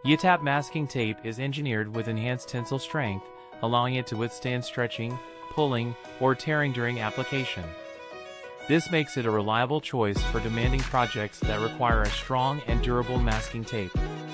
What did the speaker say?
YITAP masking tape is engineered with enhanced tensile strength, allowing it to withstand stretching, pulling, or tearing during application. This makes it a reliable choice for demanding projects that require a strong and durable masking tape.